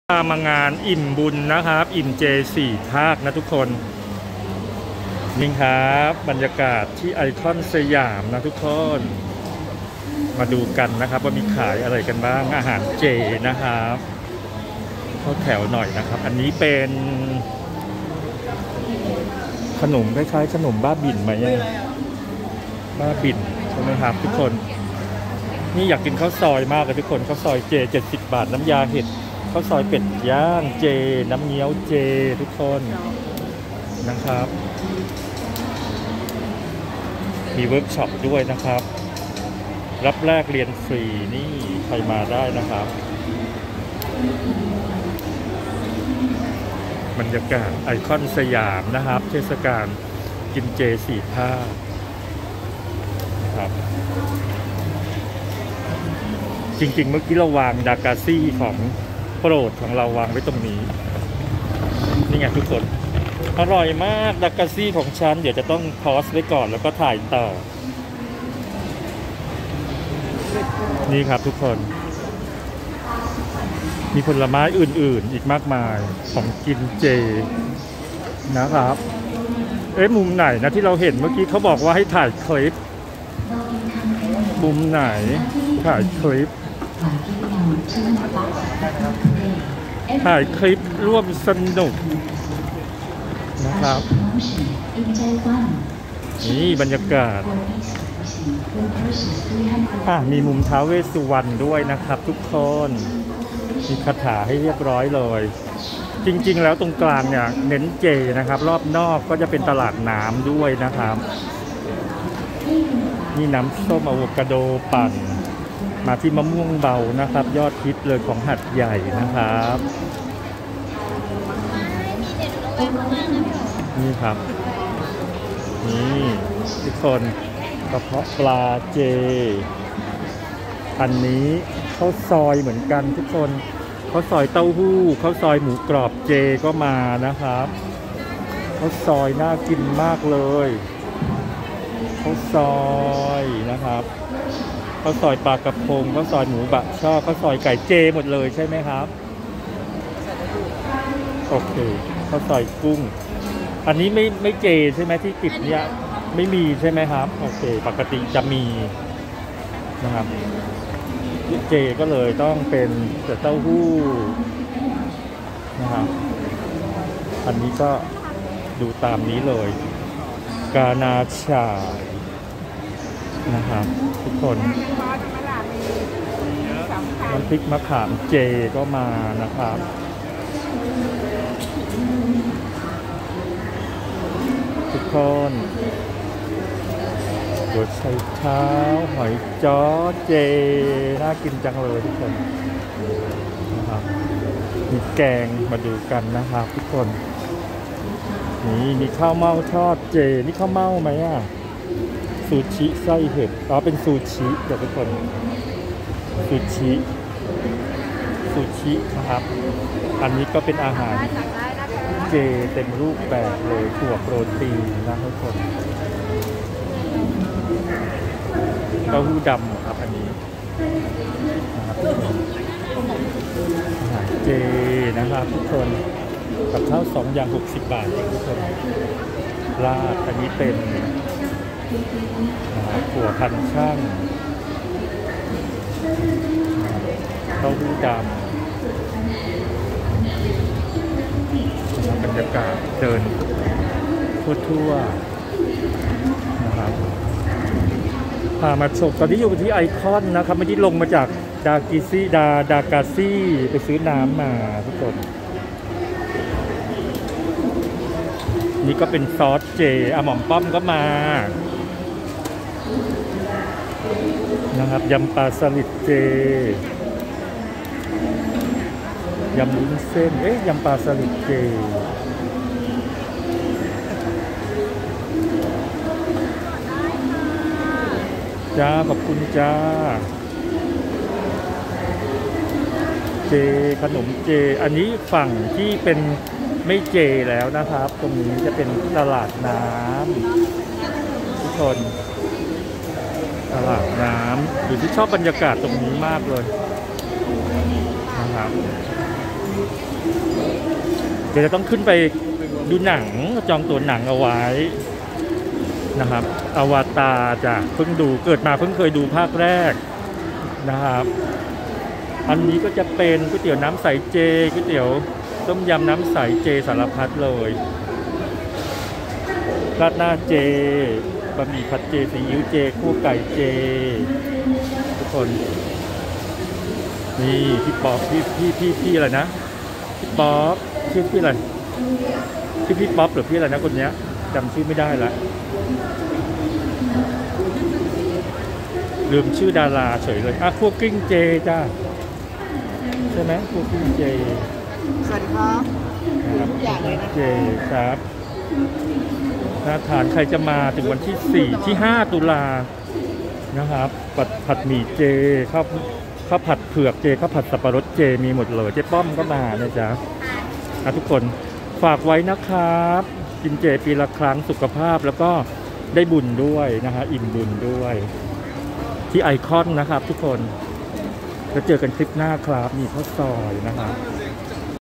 มางานอิ่มบุญนะครับอิ่มเจ4 ภาคนะทุกคนนี่ครับบรรยากาศที่ไอคอนสยามนะทุกคนมาดูกันนะครับว่ามีขายอะไรกันบ้างอาหารเจนะครับเข้าแถวหน่อยนะครับอันนี้เป็นขนมคล้ายๆขนมบ้าบิ่นไหมบ้าบิ่นใช่ไหมครับทุกคนนี่อยากกินข้าวซอยมากเลยทุกคนข้าวซอยเจ70 บาทน้ำยาเห็ดข้าวซอยเป็ดย่างเจน้ำเงี้ยวเจทุกคนนะครับมีเวิร์กช็อปด้วยนะครับรับแรกเรียนฟรีนี่ใครมาได้นะครับบรรยากาศไอคอนสยามนะครับเทศกาลกินเจ4 ภาคครับจริงๆเมื่อกี้เราวางดากาซี่ของโปรดของเราวางไว้ตรงนี้นี่ไงทุกคนอร่อยมากดากาซี่ของฉันเดี๋ยวจะต้องพอสไว้ก่อนแล้วก็ถ่ายต่อนี่ครับทุกคนมีผลไม้อื่นๆอีกมากมายของกินเจนะครับมุมไหนนะที่เราเห็นเมื่อกี้เขาบอกว่าให้ถ่ายคลิปมุมไหนถ่ายคลิปร่วมสนุกนะครับนี่บรรยากาศมีมุมท้าวเวสสุวรรณด้วยนะครับทุกคนมีคาถาให้เรียบร้อยเลยจริงๆแล้วตรงกลางเนี่ยเน้นเจนะครับรอบนอกก็จะเป็นตลาดน้ำด้วยนะครับนี่น้ำส้มอะโวคาโดปั่นมาที่มะม่วงเบานะครับยอดฮิตเลยของหัดใหญ่นะครับนี่ครับนี่ทุกคนกระเพาะปลาเจอันนี้ข้าวซอยเหมือนกันทุกคนข้าวซอยเต้าหู้ข้าวซอยหมูกรอบเจก็มานะครับข้าวซอยน่ากินมากเลยข้าวซอยนะครับข้าวซอยปลากระพงข้าวซอยหมูบะช่อข้าวซอยไก่เจหมดเลยใช่ไหมครับโอเคข้าวซอยกุ้งอันนี้ไม่เจใช่ไหมที่ติดเนี่ยไม่มีใช่ไหมครับโอเคปกติจะมีนะครับเจก็เลยต้องเป็นเต้าหู้นะครับอันนี้ก็ดูตามนี้เลยกานาชายนะครับทุกคนน้ำพริกมะขามเจก็มานะครับทุกคนหัวไชเท้าหอยจ้อเจน่ากินจังเลยทุกคนนะครับมีแกงมาดูกันนะครับทุกคนนี่มีข้าวเม่าทอดเจนี่ข้าวเม่าไหมซูชิไส้เห็ดเป็นซูชิเดี๋ยวทุกคนซูชินะครับอันนี้ก็เป็นอาหารเจเต็มรูปแบบเลยถั่วโปรตีนนะทุกคนเต้าหู้ดำครับอันนี้นะครับอาหารเจนะครับทุกคนกับข้าว2 อย่าง60 บาทเองทุกคนลาดอันนี้เป็นถั่วพันช่างเต้าหู้ดำบรรยากาศเดินทั่วๆนะครับพามาชมตอนนี้อยู่ที่ไอคอนนะครับเมื่อกี้ลงมาจากดากาซี่ไปซื้อน้ำมาทุกคนนี่ก็เป็นซอสเจหม่อมป้อมก็มานะครับยำปลาสลิดเจยำวุ้นเส้นยำปลาสลิดเจจ้าขอบคุณจ้าเจขนมเจอันนี้ฝั่งที่เป็นไม่เจแล้วนะครับตรงนี้จะเป็นตลาดน้ำทุกคนตลาดน้ำอยู่ที่ชอบบรรยากาศตรงนี้มากเลยนะครับเดี๋ยวจะต้องขึ้นไปดูหนังจองตั๋วหนังเอาไว้นะครับอวตารจ้ะเพิ่งดูเกิดมาเพิ่งเคยดูภาคแรกนะครับอันนี้ก็จะเป็นก๋วยเตี๋ยวน้ำใสเจก๋วยเตี๋ยวต้มยำน้ำใสเจสารพัดเลยราดหน้าเจบะหมี่ผัดเจซีอิ๊วเจคั่วไก่เจทุกคนนี่พี่ป๊อบพี่อะไรนะพี่ป๊อบชื่อพี่อะไรชื่อพี่ป๊อบหรือพี่อะไรนะคนเนี้ยจำชื่อไม่ได้ละลืมชื่อดาราเฉยเลยอ่ะคั่วกลิ้งเจจ้าใช่ไหมคั่วกลิ้งเจสวัสดีครับครับทุกอย่างเลยนะเจครับน่าทานใครจะมาถึงวันที่4ที่5ตุลานะครับผัดหมี่เจข้าวผัดเผือกเจข้าวผัดสับปะรดเจมีหมดเลยเจ๊ป้อมก็มานะจ๊ะทุกคนฝากไว้นะครับกินเจปีละครั้งสุขภาพแล้วก็ได้บุญด้วยนะฮะอิ่มบุญด้วยที่ไอคอนนะครับทุกคนแล้วเจอกันคลิปหน้าครับมีข้าวซอยนะครับ